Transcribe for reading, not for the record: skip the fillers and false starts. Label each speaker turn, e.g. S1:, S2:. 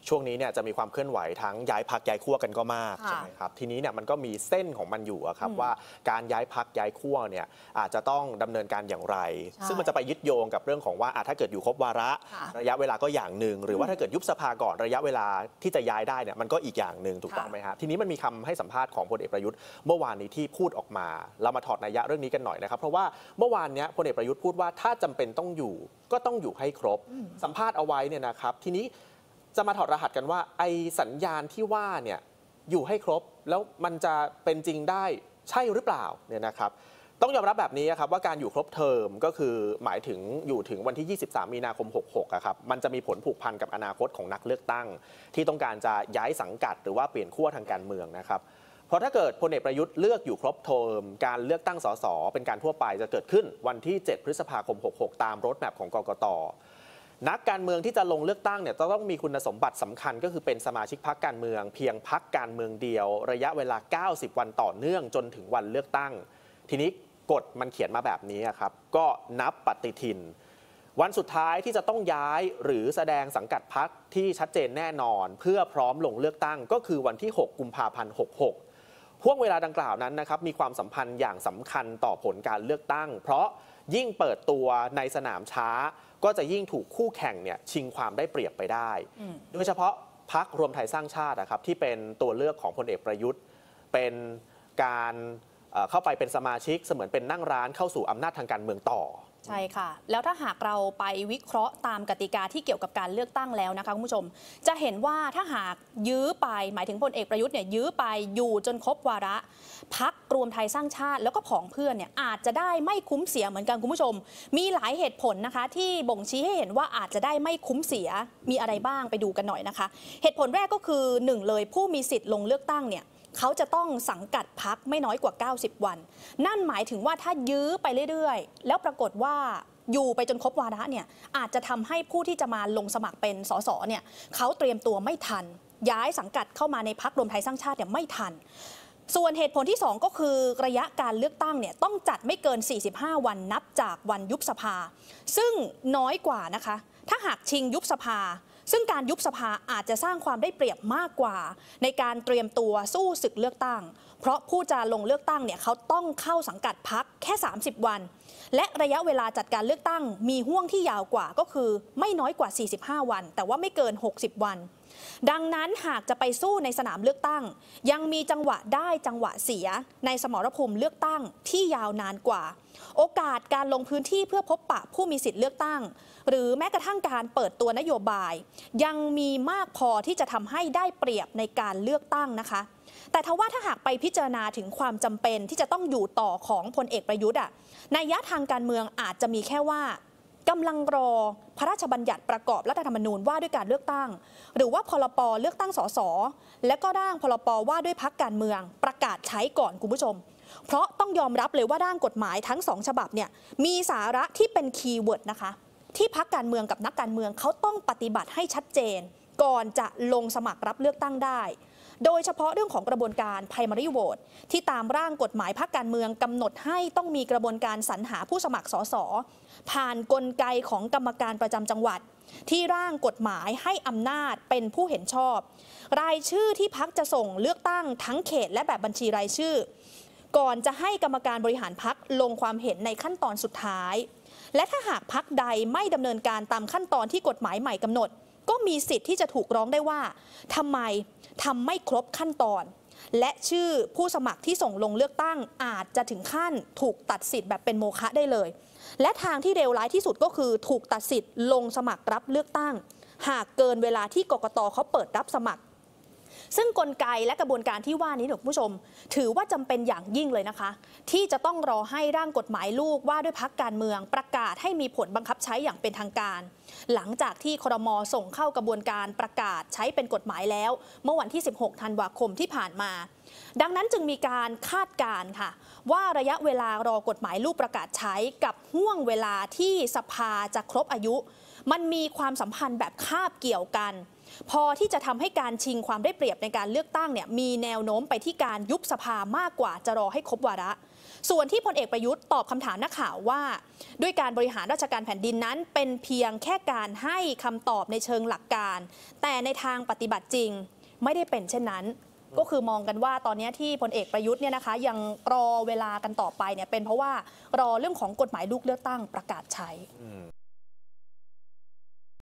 S1: ช่วงนี้เนี่ยจะมีความเคลื่อนไหวทั้งย้ายพรรคย้ายขั้วกันก็มากใช่ไหมครับทีนี้เนี่ยมันก็มีเส้นของมันอยู่ครับว่าการย้ายพรรคย้ายขั้วเนี่ยอาจจะต้องดำเนินการอย่างไรซึ่งมันจะไปยึดโยงกับเรื่องของว่าถ้าเกิดอยู่ครบวาระระยะเวลาก็อย่างหนึ่งหรือว่าถ้าเกิดยุบสภาก่อนระยะเวลาที่จะย้ายได้เนี่ยมันก็อีกอย่างหนึ่งถูกต้องไหมครับทีนี้มันมีคำให้สัมภาษณ์ของพลเอกประยุทธ์เมื่อวานนี้ที่พูดออกมาเรามาถอดนัยยะเรื่องนี้กันหน่อยนะครับเพราะว่าเมื่อวานนี้พลเอกประยุทธ์พูดว่าถ้าจำเป็นต้องอยู่ก็ต้องอยู่ให้ครบสัมภาษณ์เอาไว้เนี่ยนะครับทีนี้จะมาถอดรหัสกันว่าไอ้สัญญาณที่ว่าเนี่ยอยู่ให้ครบแล้วมันจะเป็นจริงได้ใช่หรือเปล่าเนี่ยนะครับต้องยอมรับแบบนี้ครับว่าการอยู่ครบเทอมก็คือหมายถึงอยู่ถึงวันที่ 23 มีนาคม 66ครับมันจะมีผลผูกพันกับอนาคตของนักเลือกตั้งที่ต้องการจะย้ายสังกัดหรือว่าเปลี่ยนขั้วทางการเมืองนะครับเพราะถ้าเกิดพลเอกประยุทธ์เลือกอยู่ครบเทอมการเลือกตั้งสสเป็นการทั่วไปจะเกิดขึ้นวันที่ 7 พฤษภาคม 66 ตามโรดแมพของกกต.นักการเมืองที่จะลงเลือกตั้งเนี่ยต้องมีคุณสมบัติสำคัญก็คือเป็นสมาชิกพรรคการเมืองเพียงพรรคการเมืองเดียวระยะเวลา 90 วันต่อเนื่องจนถึงวันเลือกตั้งทีนี้กฎมันเขียนมาแบบนี้ครับก็นับปฏิทินวันสุดท้ายที่จะต้องย้ายหรือแสดงสังกัดพรรคที่ชัดเจนแน่นอนเพื่อพร้อมลงเลือกตั้งก็คือวันที่ 6 กุมภาพันธ์ 66ห่วงเวลาดังกล่าวนั้นนะครับมีความสัมพันธ์อย่างสำคัญต่อผลการเลือกตั้งเพราะยิ่งเปิดตัวในสนามช้าก็จะยิ่งถูกคู่แข่งเนี่ยชิงความได้เปรียบไปได้โดยเฉพาะพรรครวมไทยสร้างชาตินะครับที่เป็นตัวเลือกของพลเอกประยุทธ์เป็นการเข้าไปเป็นสมาชิกเสมือนเป็นนั่งร้านเข้าสู่อำนาจทางการเมืองต่อ
S2: ใช่ค่ะแล้วถ้าหากเราไปวิเคราะห์ตามกติกาที่เกี่ยวกับการเลือกตั้งแล้วนะคะคุณผู้ชมจะเห็นว่าถ้าหากยื้อไปหมายถึงพลเอกประยุทธ์เนี่ยยื้อไปอยู่จนครบวาระพรรครวมไทยสร้างชาติแล้วก็ผองเพื่อนเนี่ยอาจจะได้ไม่คุ้มเสียเหมือนกันคุณผู้ชมมีหลายเหตุผลนะคะที่บ่งชี้ให้เห็นว่าอาจจะได้ไม่คุ้มเสียมีอะไรบ้างไปดูกันหน่อยนะคะเหตุผลแรกก็คือ1เลยผู้มีสิทธิ์ลงเลือกตั้งเนี่ยเขาจะต้องสังกัดพรรคไม่น้อยกว่า90วันนั่นหมายถึงว่าถ้ายื้อไปเรื่อยๆแล้วปรากฏว่าอยู่ไปจนครบวาระเนี่ยอาจจะทำให้ผู้ที่จะมาลงสมัครเป็นสสเนี่ยเขาเตรียมตัวไม่ทันย้ายสังกัดเข้ามาในพรรครวมไทยสร้างชาติเนี่ยไม่ทันส่วนเหตุผลที่2ก็คือระยะการเลือกตั้งเนี่ยต้องจัดไม่เกิน45วันนับจากวันยุบสภาซึ่งน้อยกว่านะคะถ้าหากชิงยุบสภาซึ่งการยุบสภาอาจจะสร้างความได้เปรียบมากกว่าในการเตรียมตัวสู้ศึกเลือกตั้งเพราะผู้จะลงเลือกตั้งเนี่ยเขาต้องเข้าสังกัดพรรคแค่30วันและระยะเวลาจัดการเลือกตั้งมีห่วงที่ยาวกว่าก็คือไม่น้อยกว่า45วันแต่ว่าไม่เกิน60วันดังนั้นหากจะไปสู้ในสนามเลือกตั้งยังมีจังหวะได้จังหวะเสียในสมรภูมิเลือกตั้งที่ยาวนานกว่าโอกาสการลงพื้นที่เพื่อพบปะผู้มีสิทธิ์เลือกตั้งหรือแม้กระทั่งการเปิดตัวนโยบายยังมีมากพอที่จะทำให้ได้เปรียบในการเลือกตั้งนะคะแต่ทว่าถ้าหากไปพิจารณาถึงความจำเป็นที่จะต้องอยู่ต่อของพลเอกประยุทธ์นัยยะทางการเมืองอาจจะมีแค่ว่ากำลังรอพระราชบัญญัติประกอบรัฐธรรมนูญว่าด้วยการเลือกตั้งหรือว่าพรบเลือกตั้งสสและก็ร่างพรบว่าด้วยพรรคการเมืองประกาศใช้ก่อนคุณผู้ชมเพราะต้องยอมรับเลยว่าร่างกฎหมายทั้ง2ฉบับเนี่ยมีสาระที่เป็นคีย์เวิร์ดนะคะที่พรรคการเมืองกับนักการเมืองเขาต้องปฏิบัติให้ชัดเจนก่อนจะลงสมัครรับเลือกตั้งได้โดยเฉพาะเรื่องของกระบวนการ primary vote ที่ตามร่างกฎหมายพรรคการเมืองกำหนดให้ต้องมีกระบวนการสรรหาผู้สมัครสสผ่านกลไกของกรรมการประจำจังหวัดที่ร่างกฎหมายให้อำนาจเป็นผู้เห็นชอบรายชื่อที่พรรคจะส่งเลือกตั้งทั้งเขตและแบบบัญชีรายชื่อก่อนจะให้กรรมการบริหารพรรคลงความเห็นในขั้นตอนสุดท้ายและถ้าหากพรรคใดไม่ดำเนินการตามขั้นตอนที่กฎหมายใหม่กำหนดก็มีสิทธิ์ที่จะถูกร้องได้ว่าทำไมทำไม่ครบขั้นตอนและชื่อผู้สมัครที่ส่งลงเลือกตั้งอาจจะถึงขั้นถูกตัดสิทธิ์แบบเป็นโมฆะได้เลยและทางที่เลวร้ายที่สุดก็คือถูกตัดสิทธิ์ลงสมัครรับเลือกตั้งหากเกินเวลาที่กกต.เขาเปิดรับสมัครซึ่งกลไกและกระบวนการที่ว่านี้คุณผู้ชมถือว่าจำเป็นอย่างยิ่งเลยนะคะที่จะต้องรอให้ร่างกฎหมายลูกว่าด้วยพรรคการเมืองประกาศให้มีผลบังคับใช้อย่างเป็นทางการหลังจากที่ครม.ส่งเข้ากระบวนการประกาศใช้เป็นกฎหมายแล้วเมื่อวันที่16ธันวาคมที่ผ่านมาดังนั้นจึงมีการคาดการณ์ค่ะว่าระยะเวลารอกฎหมายลูกประกาศใช้กับห่วงเวลาที่สภาจะครบอายุมันมีความสัมพันธ์แบบคาบเกี่ยวกันพอที่จะทำให้การชิงความได้เปรียบในการเลือกตั้งเนี่ยมีแนวโน้มไปที่การยุบสภามากกว่าจะรอให้ครบวาระส่วนที่พลเอกประยุทธ์ตอบคำถามนักข่าวว่าด้วยการบริหารราชการแผ่นดินนั้นเป็นเพียงแค่การให้คำตอบในเชิงหลักการ แต่ในทางปฏิบัติจริงไม่ได้เป็นเช่นนั้น ก็คือมองกันว่าตอนนี้ที่พลเอกประยุทธ์เนี่ยนะคะยังรอเวลากันต่อไปเนี่ยเป็นเพราะว่ารอเรื่องของกฎหมายลูกเลือกตั้งประกาศใช้